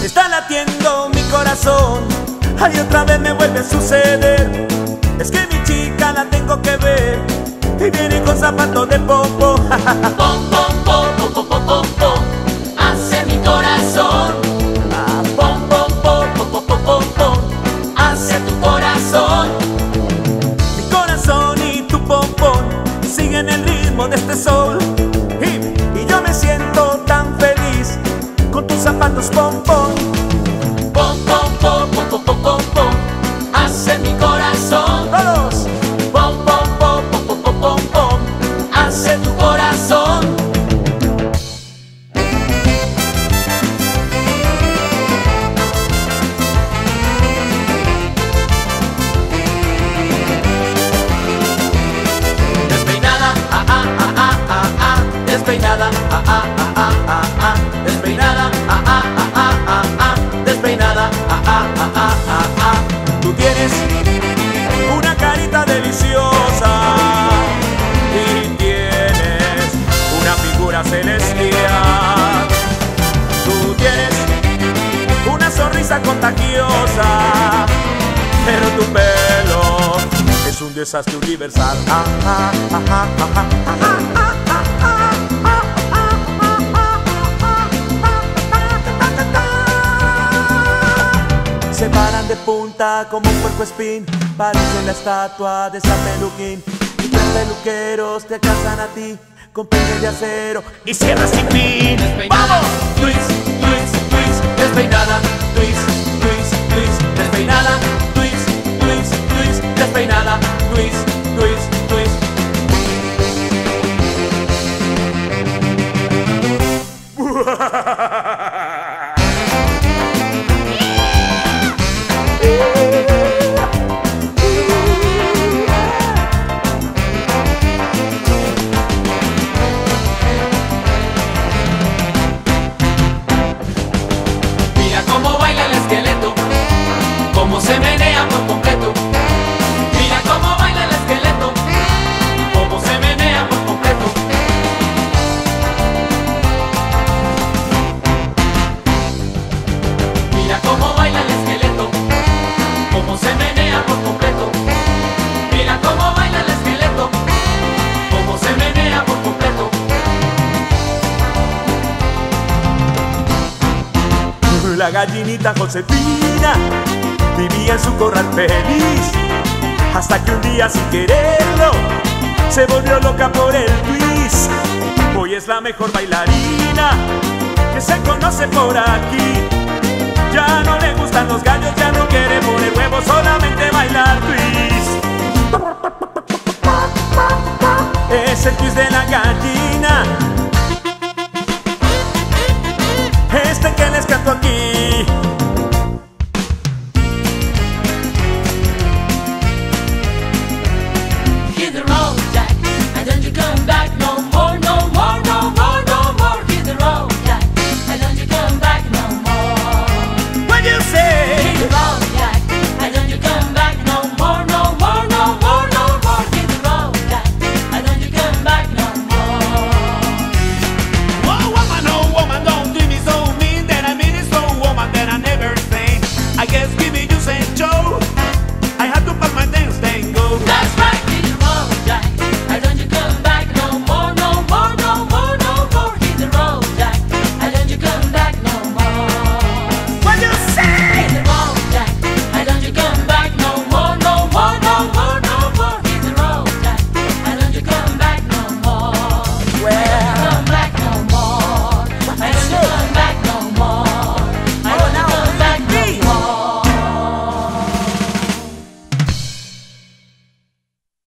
Está latiendo mi corazón, ay, otra vez me vuelve a suceder. Es que mi chica la tengo que ver y viene con zapatos de popo. Pom, pom, pom, pom, pom, pom, pom, pom, hace mi corazón. Pom, pom, pom, pom, pom, pom, pom, pom, hace tu corazón. Mi corazón y tu pompón siguen el ritmo de este sol. Y yo me siento tan feliz con tus zapatos pompón. Pom, pom, pom, pom, pom, pom, pom, pom, hace mi corazón. Todos. Pom, pom, pom, pom, pom, pom, pom, pom, hace tu corazón. Despeinada, ah, ah, ah, ah, ah, ah, despeinada, ah, ah, ah, ah, ah, ah, despeinada, ah, ah, ah, ah, ah, ah, despeinada, ah, ah, ah, ah, ah, ah. Tú tienes una carita deliciosa y tienes una figura celestial. Tú tienes una sonrisa contagiosa, pero tu pelo es un desastre universal. Ah, ah, ah, ah, ah, ah, ah, ah. Se paran de punta como un puercoespín, parecen la estatua de San Peluquín. Y tres peluqueros te alcanzan a ti con peines de acero y cierras sin fin. Despeinada, twist, twist, twist, despeinada, twist, twist, twist, despeinada, twist, twist, twist, despeinada, twist, twist, twist. Mira cómo baila el esqueleto, cómo se menea por completo. Mira cómo baila el esqueleto, cómo se menea por completo. Mira cómo baila el esqueleto, cómo se menea por completo. Mira cómo baila el esqueleto, cómo se menea por completo. La gallinita Josefina vivía en su corral feliz, hasta que un día sin quererlo se volvió loca por el twist. Hoy es la mejor bailarina que se conoce por aquí. Ya no le gustan los gallos, ya no quiere poner huevos, solamente bailar twist. Es el twist de la gallina, este que les canto aquí.